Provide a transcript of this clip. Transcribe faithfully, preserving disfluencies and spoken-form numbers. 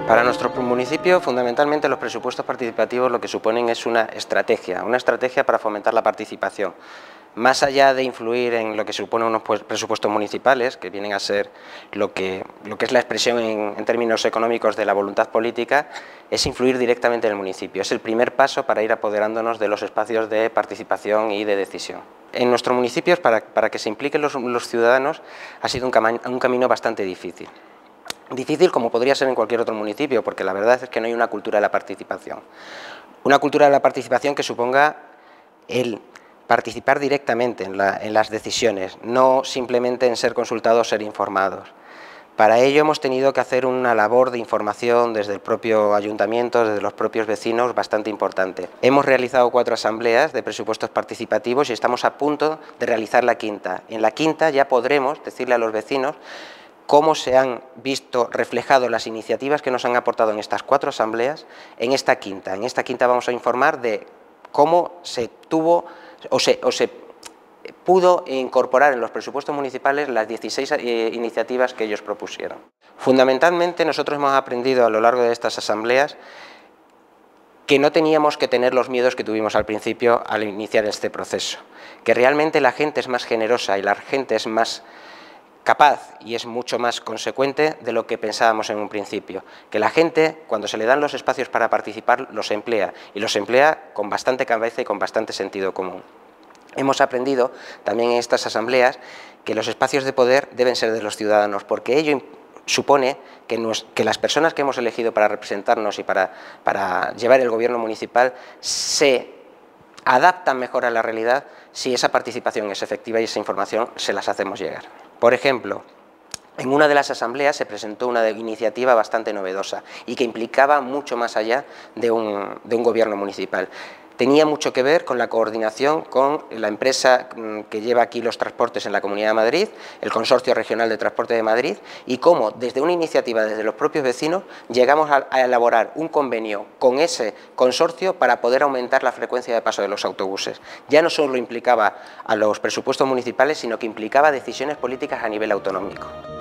Para nuestro municipio, fundamentalmente los presupuestos participativos lo que suponen es una estrategia, una estrategia para fomentar la participación. Más allá de influir en lo que suponen unos presupuestos municipales, que vienen a ser lo que, lo que es la expresión en, en términos económicos de la voluntad política, es influir directamente en el municipio. Es el primer paso para ir apoderándonos de los espacios de participación y de decisión. En nuestro municipio, para, para que se impliquen los, los ciudadanos, ha sido un, cam un camino bastante difícil. Difícil como podría ser en cualquier otro municipio, porque la verdad es que no hay una cultura de la participación. Una cultura de la participación que suponga el participar directamente en, la, en las decisiones, no simplemente en ser consultados, ser informados. Para ello hemos tenido que hacer una labor de información desde el propio ayuntamiento, desde los propios vecinos, bastante importante. Hemos realizado cuatro asambleas de presupuestos participativos y estamos a punto de realizar la quinta. En la quinta ya podremos decirle a los vecinos cómo se han visto reflejadas las iniciativas que nos han aportado en estas cuatro asambleas en esta quinta. En esta quinta vamos a informar de cómo se tuvo o se, o se pudo incorporar en los presupuestos municipales las dieciséis eh, iniciativas que ellos propusieron. Fundamentalmente nosotros hemos aprendido a lo largo de estas asambleas que no teníamos que tener los miedos que tuvimos al principio al iniciar este proceso, que realmente la gente es más generosa y la gente es más capaz y es mucho más consecuente de lo que pensábamos en un principio, que la gente cuando se le dan los espacios para participar los emplea y los emplea con bastante cabeza y con bastante sentido común. Hemos aprendido también en estas asambleas que los espacios de poder deben ser de los ciudadanos, porque ello supone que, nos, que las personas que hemos elegido para representarnos y para, para llevar el gobierno municipal se adaptan mejor a la realidad si esa participación es efectiva y esa información se las hacemos llegar. Por ejemplo, en una de las asambleas se presentó una iniciativa bastante novedosa y que implicaba mucho más allá de un, de un gobierno municipal. Tenía mucho que ver con la coordinación con la empresa que lleva aquí los transportes en la Comunidad de Madrid, el Consorcio Regional de Transporte de Madrid, y cómo desde una iniciativa desde los propios vecinos llegamos a, a elaborar un convenio con ese consorcio para poder aumentar la frecuencia de paso de los autobuses. Ya no solo implicaba a los presupuestos municipales, sino que implicaba decisiones políticas a nivel autonómico.